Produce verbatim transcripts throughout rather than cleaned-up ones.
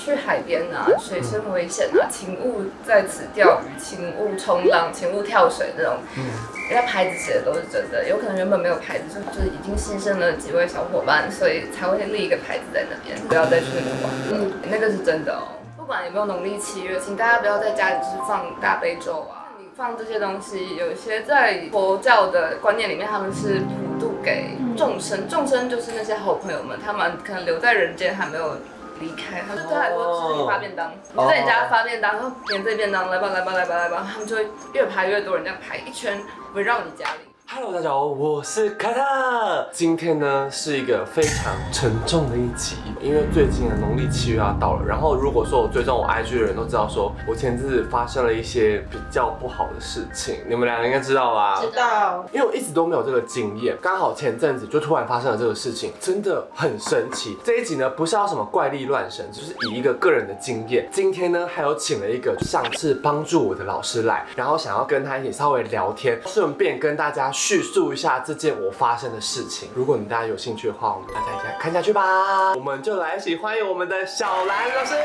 去海边啊，水深危险啊，请勿在此钓鱼，请勿冲浪，请勿跳水这种，嗯，人家牌子写的都是真的，有可能原本没有牌子，就就是已经牺牲了几位小伙伴，所以才会立一个牌子在那边，不要再去那个玩了，嗯，那个是真的哦。不管有没有农历七月，请大家不要在家里就是放大悲咒啊。放这些东西，有一些在佛教的观念里面，他们是普渡给众生，众生就是那些好朋友们，他们可能留在人间还没有离开，他们对他来说是你发便当，你在你家发便当，然后点这便当，来吧来吧来吧来吧，他们就会越排越多人，这样排一圈围绕你家里。 Hello， 大家好，我是卡塔。今天呢是一个非常沉重的一集，因为最近的农历七月要到了。然后如果说我追踪我 I G 的人都知道，说我前阵子发生了一些比较不好的事情，你们两个应该知道吧？ 知道。 因为我一直都没有这个经验，刚好前阵子就突然发生了这个事情，真的很神奇。这一集呢不是要什么怪力乱神，就是以一个个人的经验。今天呢还有请了一个上次帮助我的老师来，然后想要跟他一起稍微聊天，顺便跟大家叙述一下这件我发生的事情。如果你大家有兴趣的话，我们大家一起来看下去吧。我们就来一起欢迎我们的小兰老师。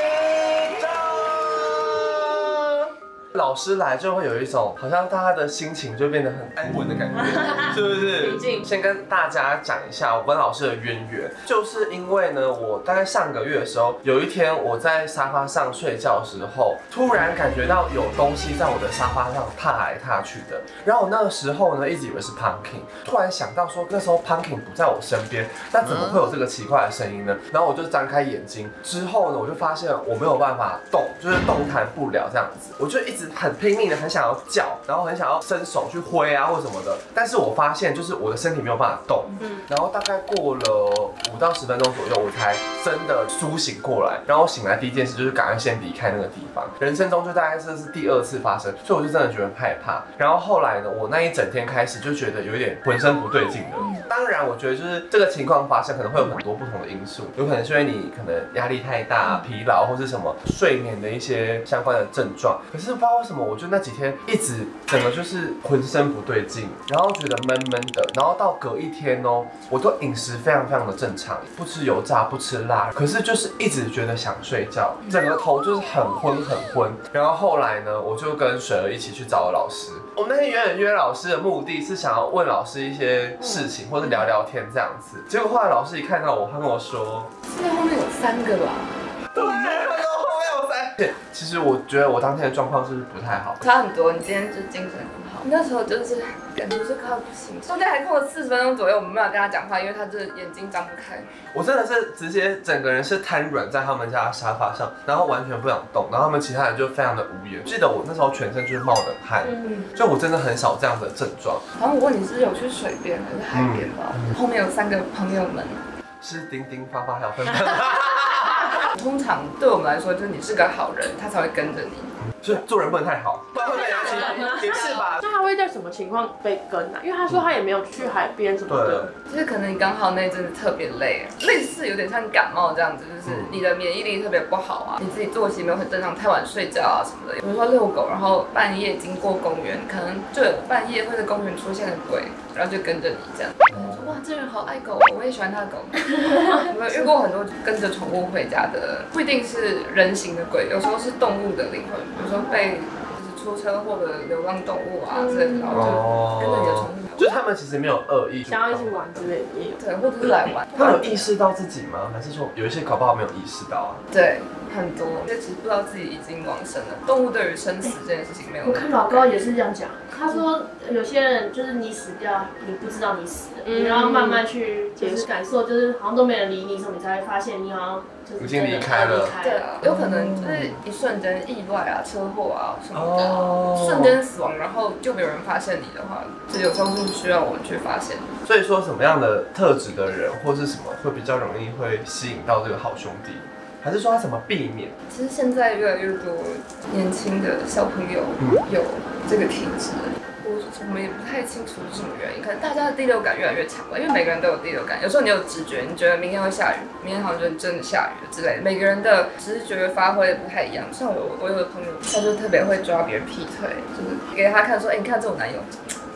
老师来就会有一种好像大家的心情就变得很安稳的感觉，是不是？ 平静。 先跟大家讲一下我跟老师的渊源，就是因为呢，我大概上个月的时候，有一天我在沙发上睡觉的时候，突然感觉到有东西在我的沙发上踏来踏去的。然后我那个时候呢，一直以为是 Pumpkin， 突然想到说那时候 Pumpkin 不在我身边，那怎么会有这个奇怪的声音呢？然后我就张开眼睛，之后呢，我就发现我没有办法动，就是动弹不了这样子，我就一直很拼命的很想要叫，然后很想要伸手去挥啊或什么的，但是我发现就是我的身体没有办法动，嗯，然后大概过了五到十分钟左右，我才真的苏醒过来，然后我醒来第一件事就是赶快先离开那个地方，人生中就大概这是第二次发生，所以我就真的觉得很害怕。然后后来呢，我那一整天开始就觉得有一点浑身不对劲的。当然，我觉得就是这个情况发生可能会有很多不同的因素，有可能是因为你可能压力太大、疲劳或是什么睡眠的一些相关的症状。可是不知道为什么，我就那几天一直整个就是浑身不对劲，然后觉得闷闷的，然后到隔一天哦，我都饮食非常非常的正常，不吃油炸，不吃辣，可是就是一直觉得想睡觉，整个头就是很昏很昏。然后后来呢，我就跟水儿一起去找老师。我们那天远远约老师的目的是想要问老师一些事情，或者聊聊天这样子。结果后来老师一看到我，他跟我说：“ 这后面有三个吧？” 对，他说后面有三。其实我觉得我当天的状况是不太好， 差很多。你今天就是精神很好，那时候就是感觉是快要不行，中间还空了四十分钟左右，我们没有跟他讲话，因为他就是眼睛张不开。 我真的是直接整个人是瘫软在他们家的沙发上，然后完全不想动，然后他们其他人就非常的无言。记得我那时候全身就是冒冷汗，嗯，就我真的很少这样的症状。 然后我问你是有去水边还是海边吧？嗯、后面有三个朋友们， 是叮叮发发还有芬芬。 通常对我们来说，就是你是个好人，他才会跟着你。 所以做人不能太好，不然会被人家欺负，是吧？ 那他会在什么情况被跟啊？因为他说他也没有去海边什么的。 就是可能你刚好那阵子特别累，类似有点像感冒这样子，就是你的免疫力特别不好啊，你自己作息没有很正常，太晚睡觉啊什么的。比如说遛狗，然后半夜经过公园，可能就有半夜会在公园出现的鬼，然后就跟着你这样。说哇，这人好爱狗哦，我也喜欢他的狗。有没有遇过很多跟着宠物回家的？不一定是人形的鬼，有时候是动物的灵魂，比如说被就是出车祸的流浪动物啊之类的，然后就跟着你的宠物。 就是他们其实没有恶意， 想要一起玩之类的也有。 对，或者是来玩。 他们有意识到自己吗？还是说有一些搞不好没有意识到啊？ 对，很多，就只是不知道自己已经往生了。动物对于生死这件事情没有。 我看老高也是这样讲，他说有些人就是你死掉，你不知道你死了，嗯、你要慢慢去就是感受，就是好像都没人理你，什么你才会发现你好像就是已经离开了。 对啊，有可能就是一瞬间意外啊、车祸啊什么的，哦、瞬间死亡，然后就没有人发现你的话，就有时候是需要我们去发现。 所以说，什么样的特质的人，或是什么会比较容易会吸引到这个好兄弟？还是说他怎么避免？ 其实现在越来越多年轻的小朋友有这个体质。我我们也不太清楚是什么原因，可能大家的第六感越来越强吧，因为每个人都有第六感。有时候你有直觉，你觉得明天会下雨，明天好像就真的下雨了之类的。每个人的直觉发挥不太一样。像我，我有个朋友，他就特别会抓别人劈腿，就是给他看说，哎、欸，你看这我男友。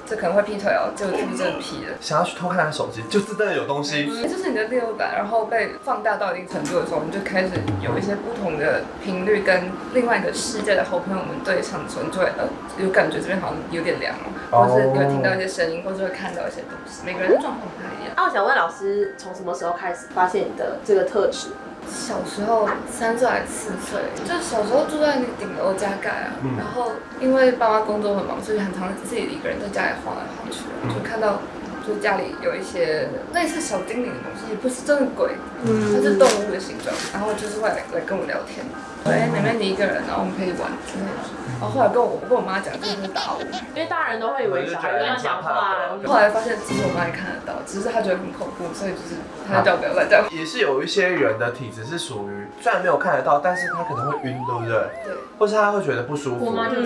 这可能会劈腿哦，结果是不是真的劈了？ 想要去偷看他手机，就真的有东西。 这就是你的第六感，然后被放大到一定程度的时候，你就开始有一些不同的频率跟另外一个世界的好朋友们对上的时候，你就会呃有感觉这边好像有点凉哦，或者是你会听到一些声音，或者会看到一些东西。每个人的状况不太一样。 那我想问老师，从什么时候开始发现你的这个特质？ 小时候三岁还是四岁，就是小时候住在那个顶楼加盖啊， 嗯、 然后因为爸妈工作很忙，所以很常自己一个人在家里晃来晃去，嗯、就看到就家里有一些类似小精灵的东西，也不是真的鬼，嗯、它是动物的形状，然后就是会来来跟我聊天，说哎妹妹你一个人，然后我们可以玩之类的。然后后来跟我我跟我妈讲，就是打我， 因为大人都会以为小孩跟他讲话。 后来发现其实我妈也看得到，只是她觉得很恐怖，所以就是她叫不要乱讲。 也是有一些人的体质是属于虽然没有看得到，但是他可能会晕，对不对？ 对。 或是他会觉得不舒服。 我妈就是，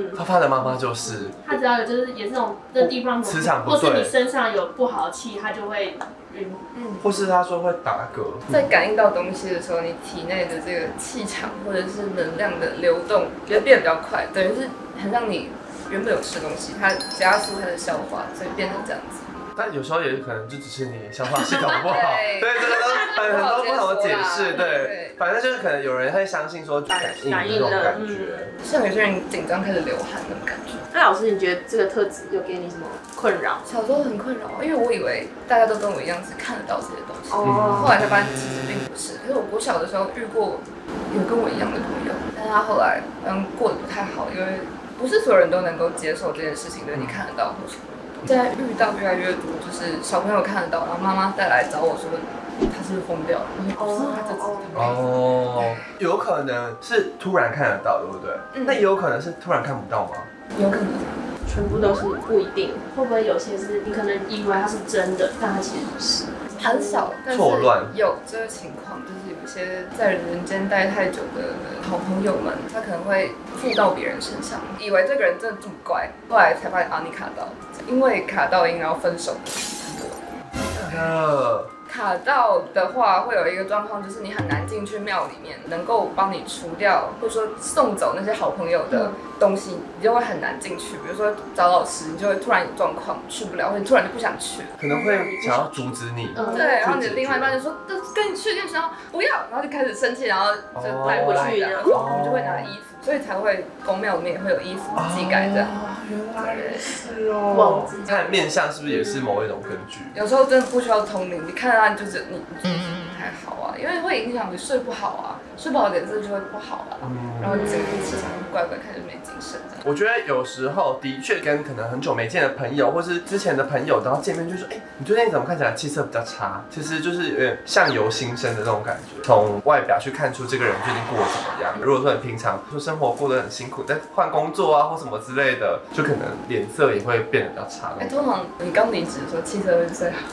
他发的妈妈就是， 她只要有就是也是那种这地方磁场不对， 或是你身上有不好的气，她就会晕。 嗯。 或是他说会打嗝。 在感应到东西的时候，你体内的这个气场或者是能量的流动，就变得比较快，等于是很像你原本有吃东西，它加速它的消化，所以变成这样子。 但有时候也可能就只是你消化系统不好，对，这个都很很多不同的解释，对，反正就是可能有人会相信说感应这种感觉， 像有些人紧张开始流汗那种感觉。 那老师，你觉得这个特质有给你什么困扰？ 小时候很困扰，因为我以为大家都跟我一样是看得到这些东西， 哦， 后来才发现其实并不是。可是我国小的时候遇过有跟我一样的朋友，但是他后来嗯过得不太好，因为不是所有人都能够接受这件事情，就是你看得到或什么。现在遇到越来越多，就是小朋友看得到，然后妈妈带来找我说他是不是疯掉了？我说他这哦，有可能是突然看得到，对不对？嗯、那也有可能是突然看不到吗？ 有可能， 全部都是不一定。会不会有些是你可能以为它是真的，但它其实不是？ 很少，但是有这个情况，就是有一些在人间待太久的好朋友们，他可能会附到别人身上，以为这个人真的这么乖，后来才发现啊，你卡到，因为卡到音然后分手的很多。 呃， 卡到的话，会有一个状况，就是你很难进去庙里面，能够帮你除掉或者说送走那些好朋友的东西，你就会很难进去。比如说找老师，你就会突然有状况去不了，或者突然就不想去， 可能会想要阻止你。 嗯、对，然后你的另外一半就说：“跟你去，跟你说不要。”然后就开始生气，然后就带不来的，然后我们就会拿衣服，所以才会宫庙里面也会有衣服祭改的。 原来是哦。看面相是不是也是某一种根据？ 有时候真的不需要通灵，你看到他就是你你还好啊，因为会影响你睡不好啊，睡不好脸色就会不好啊，嗯、然后你整个气场怪怪，开始没精神。 我觉得有时候的确跟可能很久没见的朋友，或是之前的朋友，然后见面就说：“哎、欸，你最近怎么看起来气色比较差？”其实就是有点相由心生的那种感觉，从外表去看出这个人最近过得怎么样。如果说你平常说生活过得很辛苦，在换工作啊或什么之类的，就可能脸色也会变得比较差。 哎、欸，通常你刚离职的时候气色会最好。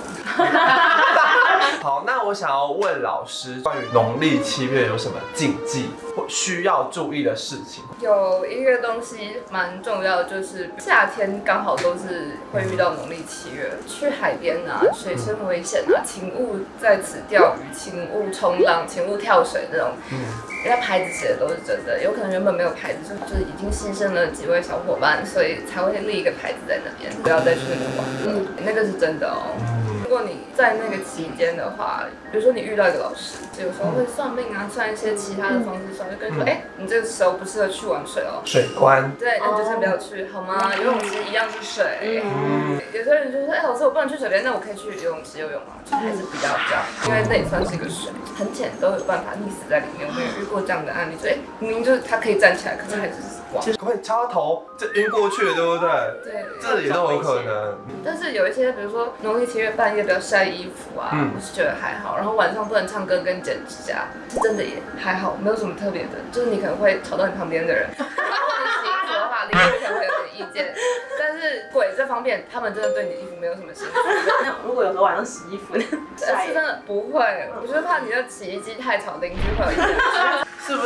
好，那我想要问老师，关于农历七月有什么禁忌或需要注意的事情？ 有一个东西蛮重要的，就是夏天刚好都是会遇到农历七月，去海边啊，水深危险啊，请勿在此钓鱼，请勿冲浪，请勿跳水这种。嗯，人家牌子写的都是真的，有可能原本没有牌子，就就是已经牺牲了几位小伙伴，所以才会立一个牌子在那边，不要再去那个玩了。嗯，那个是真的哦。如果你在那个期间的话，比如说你遇到一个老师，有时候会算命啊，算一些其他的方式算，就跟你说，哎、欸，你这个时候不适合去玩水哦， 水关， 对，那你就先不要去，好吗？游泳池一样是水。嗯，有些人就说，哎、欸，老师我不能去水边，那我可以去游泳池游泳吗？就还是比较比较，因为那也算是一个水，很浅都有办法溺死在里面。我们有遇过这样的案例，所以明明就是他可以站起来，可是还是死亡。 就是会敲头，这晕过去了，对不对？ 对， 这也都有可能。 但是有一些，比如说农历七月半夜不要晒衣服啊，嗯、我是觉得还好。然后晚上不能唱歌跟剪指甲，是真的也还好，没有什么特别的。就是你可能会吵到你旁边的人，然后你洗衣服的话，邻居可能会有点意见。但是鬼这方面，他们真的对你的衣服没有什么兴趣。 那如果有时候晚上洗衣服， 是真的不会，我就怕你的洗衣机太吵，邻居会有意见。 是不是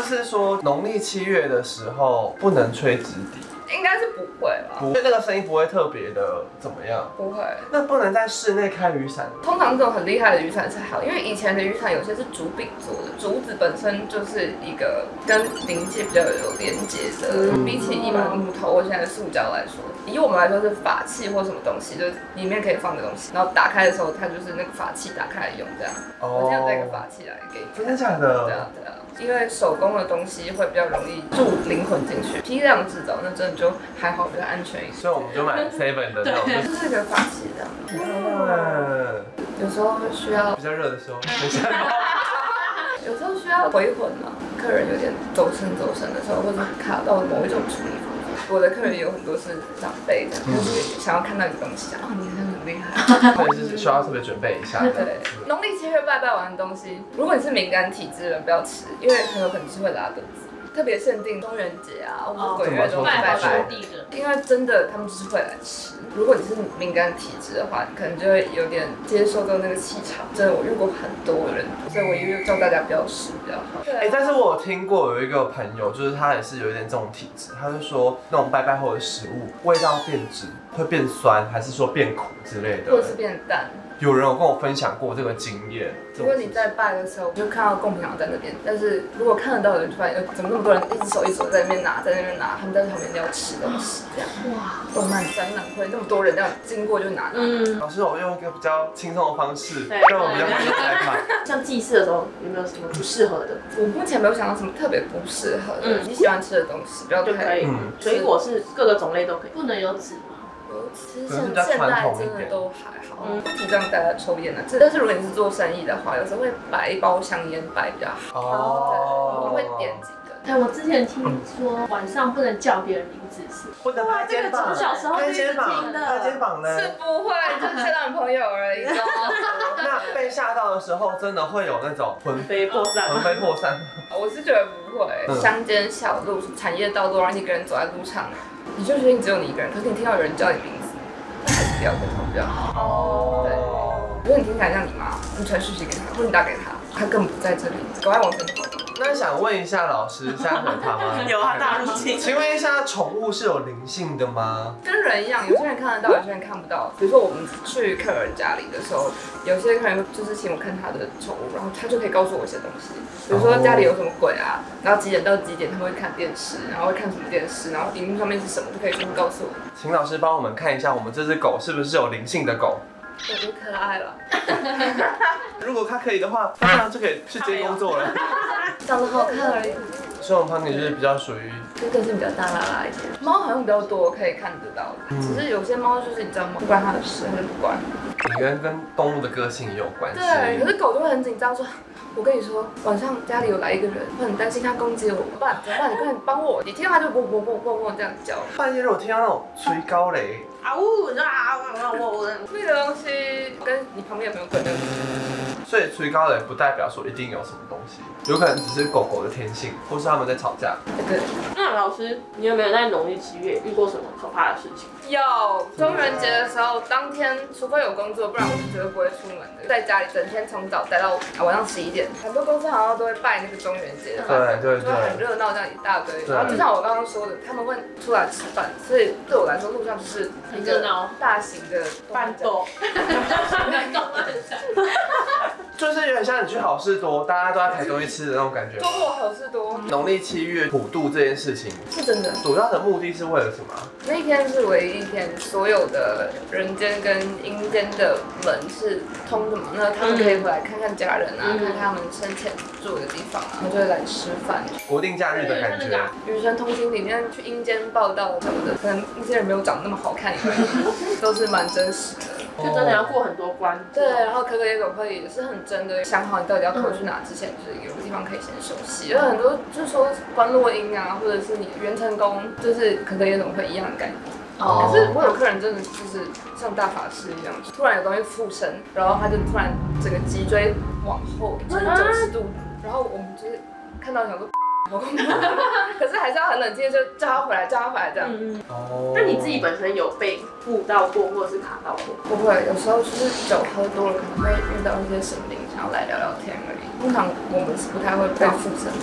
是说农历七月的时候不能吹直笛？ 应该是不会吧？ 不，那个声音不会特别的怎么样？ 不会。 那不能在室内开雨伞？ 通常这种很厉害的雨伞是好，因为以前的雨伞有些是竹柄做的，竹子本身就是一个跟灵界比较有连接的，嗯、比起一般木头或现在的塑胶来说，以我们来说是法器或什么东西，就是里面可以放的东西，然后打开的时候它就是那个法器打开来用这样。哦、我今天有带一个法器来给你。 真的假的？ 对啊对啊。因为手工的东西会比较容易注灵魂进去，批量制造那真的就还好，比较安全一些。 所以我们就买 seven 的那种， 就是一个法器这样。 嗯， 有时候会需要比较热的时候，等一下。 有时候需要回魂嘛，客人有点走神走神的时候，或者卡到某一种处理方法。我的客人有很多是长辈的，就是想要看到一个东西，哦，你真的很厉害， 或者是需要特别准备一下。 对，农历七月拜拜完的东西，如果你是敏感体质的人，不要吃，因为很有可能是会拉肚子。特别限定中元节啊，或者鬼月都拜拜拜地的，因为真的他们就是会来吃。如果你是敏感体质的话，你可能就会有点接受到那个气场。真的，我遇过很多人，所以我也叫大家不要吃比较好。 哎、欸，但是我有听过有一个朋友，就是他也是有一点这种体质，他就说那种拜拜后的食物味道变质，会变酸，还是说变苦之类的， 或者是变淡。 有人有跟我分享过这个经验。 如果你在拜的时候，就看到贡品行在那边，但是如果看得到的人，就发现怎么那么多人一只手一只手在那边拿，在那边拿，他们在旁边要吃东西，这样。哇，动漫展览会那么多人这样经过就拿。嗯。老师，我用一个比较轻松的方式，让我比较不用害怕。 像祭祀的时候，有没有什么不适合的？ 我目前没有想到什么特别不适合的。嗯。你喜欢吃的东西，不要太。 嗯。水果是各个种类都可以， 不能有籽吗？ 其实现现在真的都还好，不提倡大家抽烟的。但是如果你是做生意的话，有时候会摆一包香烟摆比较好。哦。我会点几个。 哎，我之前听说晚上不能叫别人名字是， 不能拍肩膀。 小时候拍肩膀，拍肩膀呢？ 是不会，就是吓到女朋友而已。 那被吓到的时候，真的会有那种魂飞魄散， 魂飞魄散。 我是觉得不会。乡间小路、产业道路，然后一个人走在路上。你就确定只有你一个人，可是你听到有人叫你名字，那还是不要跟他比较好。哦。对。如果你听起来像你妈，你传讯息给他，或者你打给他，他根本不在这里，赶快往前跑。 那想问一下老师，现在有他吗？ 有啊，大入侵。 请问一下，宠物是有灵性的吗？ 跟人一样，有些人看得到，有些人看不到。比如说我们去客人家里的时候，有些客人就是请我看他的宠物，然后他就可以告诉我一些东西。比如说家里有什么鬼啊，然后几点到几点他们会看电视，然后会看什么电视，然后荧幕上面是什么，就可以全部告诉我。 请老师帮我们看一下，我们这只狗是不是有灵性的狗？ 我觉得可爱了。 如果它可以的话，它当然就可以去接工作了。 长得好看而已。 所以我们 Punky 就是比较属于， 就个性比较大啦啦一点。猫好像比较多可以看得到的，嗯、只是有些猫就是你知道吗？不关它的事，它就不管。 你跟跟动物的个性也有关系。 对，可是狗就会很紧张，说。我跟你说，晚上家里有来一个人，我很担心他攻击我，怎么办？怎么办？你快点帮我！你听到他就啵啵啵啵啵这样叫。 半夜如果听到那种吹高雷， 啊呜啊啊我那个东西跟你旁边有没有鬼的？ 所以吹高雷不代表说一定有什么东西，有可能只是狗狗的天性，或是他们在吵架。 对。 那老师，你有没有在农历七月遇过什么可怕的事情？ 有，中元节的时候，当天除非有工作，不然我是绝对不会出门的。在家里整天从早待到晚上十一点，很多公司好像都会拜那个中元节的饭， 对对对， 就很热闹这样一大堆。然后就像我刚刚说的，他们会出来吃饭，所以对我来说，路上就是一个大型的饭斗。 就是有点像你去好事多，大家都在排东西吃的那种感觉。 周末好事多。 农历七月普渡这件事情是真的， 主要的目的是为了什么？ 那一天是唯一一天，所有的人间跟阴间的门是通的嘛，那他们可以回来看看家人啊，嗯、看看他们生前住的地方啊，然后就会来吃饭。 国定假日的感觉。 与神同行里面去阴间报道什么的，可能那些人没有长得那么好看以外，都是蛮真实的。 就真的要过很多关。 对，然后可可夜总会也是很真的，想好你到底要投去哪之前，就是有个地方可以先休息。有很多就是说观落阴啊，或者是你元成功，就是可可夜总会一样的概念。哦。可是我有客人真的就是像大法师一样，突然有东西附身，然后他就突然整个脊椎往后就是九十度，然后我们就是看到想说。好恐怖，可是还是要很冷静，就叫他回来，叫他回来这样。嗯哦。那你自己本身有被附到过，或者是卡到过？ 不会，有时候就是酒喝多了，可能会遇到一些神灵，想要来聊聊天而已。通常我们是不太会被附身。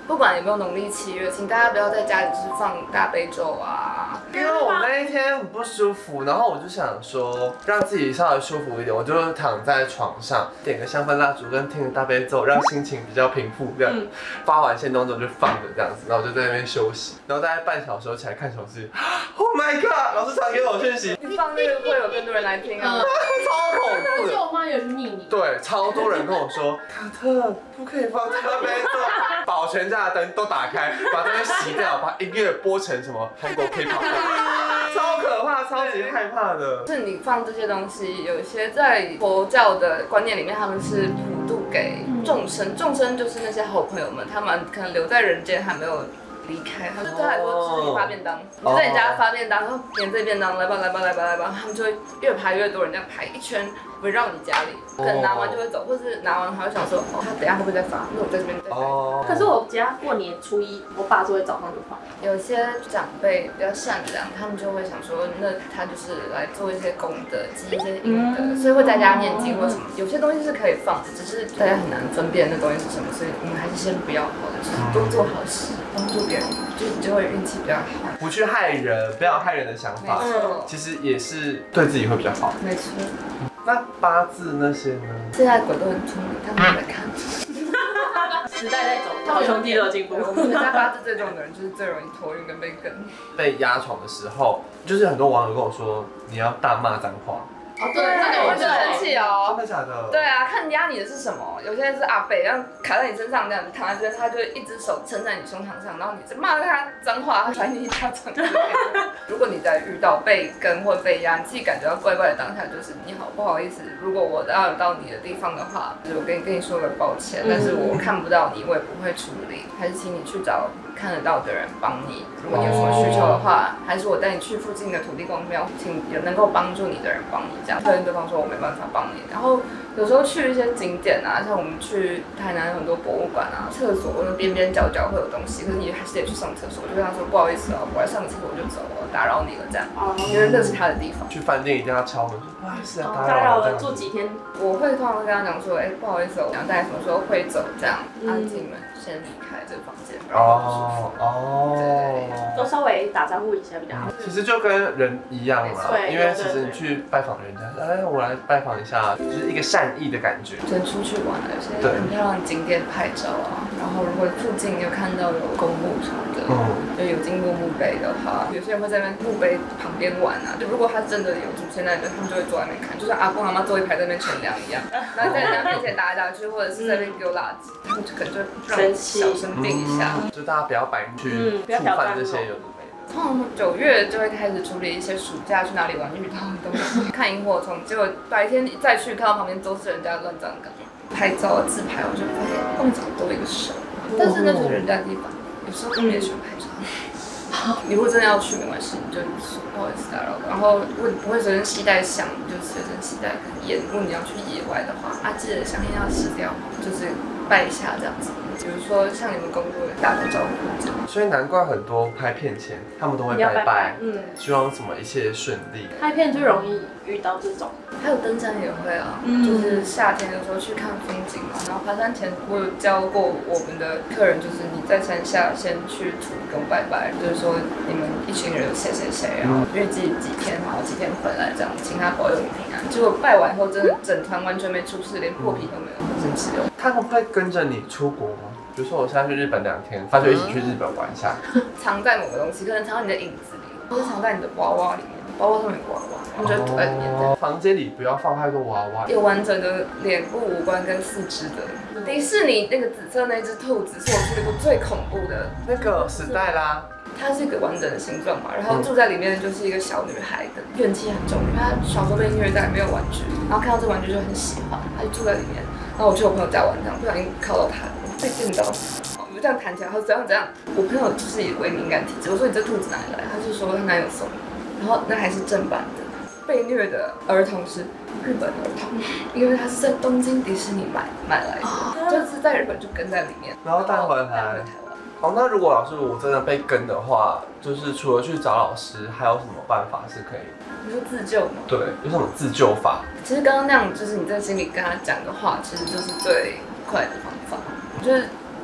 不管有没有农历七月，请大家不要在家里就是放大悲咒啊。 因为我那一天很不舒服，然后我就想说让自己稍微舒服一点，我就躺在床上点个香氛蜡烛跟听个大悲咒，让心情比较平复。这样、嗯、发完线动之后就放着这样子，然后我就在那边休息，然后大概半小时后起来看手机 ，Oh my god！ 老师传给我讯息， 你放那个会有更多人来听啊， 超恐怖的。 而且我妈有去密你， 对，超多人跟我说，卡特不可以放大悲咒，把我全家的灯都打开，把灯熄掉，把音乐播成什么韩国 K-pop。超可怕，超级害怕的。 是你放这些东西，有一些在佛教的观念里面，他们是普渡给众生，众生就是那些好朋友们，他们可能留在人间还没有离开，他们对他来说就是你发便当，你在你家发便当，然后点这便当，来吧来吧来吧来吧，他们就会越排越多人，这样排一圈围绕你家里，可能拿完就会走，或是拿完还会想说，哦，他等一下会不会再发？因为我在这边再发。可是我家过年初一，我爸就会早上就发。 有些长辈比较善良，他们就会想说，那他就是来做一些功德，积一些阴德，所以会在家念经或什么。有些东西是可以放的，只是大家很难分辨那东西是什么，所以我们还是先不要好了，就是多做好事，帮助别人，就你就会运气比较好。 不去害人，不要害人的想法，其实也是对自己会比较好。 没错。 那八字那些呢？ 现在鬼都很聪明，他们在看。 时代在走，好兄弟都有进步。 我们家八字最重的人就是最容易托运跟被跟。 被压床的时候，就是很多网友跟我说，你要大骂脏话。 哦，对，这个我会生气哦。 真的假的？ 对啊，看压你的是什么。有些人是阿北，然后卡在你身上这样，你躺在这边，他就一只手撑在你胸膛上，然后你就骂他脏话，他甩你一巴掌。如果你在遇到被跟或被压，你自己感觉到怪怪的当下，就是你好不好意思，如果我打扰到你的地方的话，就是我跟你跟你说个抱歉，但是我看不到你，我也不会处理，还是请你去找看得到的人帮你。如果你有什么需求的话，还是我带你去附近的土地公庙，请有能够帮助你的人帮你。这样跟对方说我没办法帮你。然后有时候去一些景点啊，像我们去台南有很多博物馆啊，厕所那边边角角会有东西，可是你还是得去上厕所。我就跟他说不好意思啊，我来上个厕所我就走了，打扰你了这样，因为那是他的地方。 去饭店一定要敲门，不好意思啊， 打扰了，住几天。 我会通常跟他讲说，哎、欸，不好意思，我想大概什么时候会走这样，安静们先离开这个房间，不然不舒服。 哦， 都稍微打招呼一下比较好。 其实就跟人一样啦，因为其实你去拜访人家，哎，我来拜访一下，就是一个善意的感觉。 真出去玩，有些很漂亮的景点拍照啊，然后如果附近有看到有公墓什么的，嗯，就有经过墓碑的话，有些人会在那边墓碑旁边玩啊。就如果他真的有祖先在那边，他们就会坐在那边看，就像阿公阿妈坐一排在那边乘凉一样，然后在人家面前打来打去，或者是在那边丢垃圾，他们就可能就让小生病一下。 就大家不要白去触犯这些有的没的。 通常九月就会开始处理一些暑假去哪里玩遇到的东西，看萤火虫，结果白天再去看到旁边都是人家乱葬岗，拍照自拍，我就发现后面怎么多一个手，但是那是人家的地方，有时候他们也喜欢拍照。你如果真的要去没关系，你就说不好意思打扰。然后如果你不会随身携带香，你就随身携带烟。如果你要去野外的话，啊，记得香烟要熄掉，就是拜一下这样子。比如说像你们工作打个招呼， 所以难怪很多拍片前他们都会拜拜，嗯，希望什么一切顺利。 拍片最容易遇到这种， 还有登山也会啊，嗯、就是夏天的时候去看风景嘛。然后爬山前我有教过我们的客人，就是你在山下先去土地公拜拜，就是说你们一群人有谁谁谁，然后预计几天，然后几天回来这样，请他保佑你平安。结果拜完后真的整团完全没出事，连破皮都没有，真是有。 他们会跟着你出国吗？比如说我现在去日本两天，他就一起去日本玩一下。 藏在某个东西，可能藏在你的影子里，或者藏在你的娃娃里面。娃娃上面有娃娃，我们就会躲在里面。 哦，房间里不要放太多娃娃。 有完整的脸部、五官跟四肢的。迪士尼那个紫色那只兔子是我去过最恐怖的。 那个史黛拉。 它是一个完整的形状嘛，然后住在里面就是一个小女孩的怨气很重，因为她小时候被虐待，没有玩具，然后看到这玩具就很喜欢，她就住在里面。然后我去我朋友家玩，这样不小心靠到她，被电到，我们这样弹起来，她说怎样怎样。我朋友就是以为敏感体质，我说你这兔子哪里来？她就说她男友送的，然后那还是正版的。被虐的儿童是日本儿童，因为他是在东京迪士尼买买来的，就是在日本就跟在里面， 然后带回来。好，那如果老师我真的被跟的话，就是除了去找老师，还有什么办法是可以？ 你说自救吗？ 对，有什么自救法？ 其实刚刚那样，就是你在心里跟他讲的话，其实就是最快的方法。就是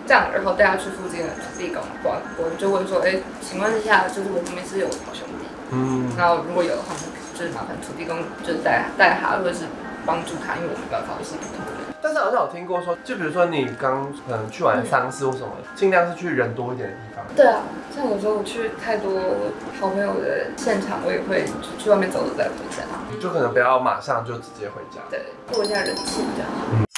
这样，然后带他去附近的土地公观，我就问说，哎，请问一下，就是我旁边是有好兄弟，嗯，然后如果有的话，就是麻烦土地公就是带带他，或者是帮助他，因为我没办法，我是普通人。 但是好像有听过说，就比如说你刚可能去完丧事或什么，尽量是去人多一点的地方。 对啊，像有时候我去太多好朋友的现场，我也会去外面走走再回家。 就可能不要马上就直接回家， 对，过一下人气比较好。 嗯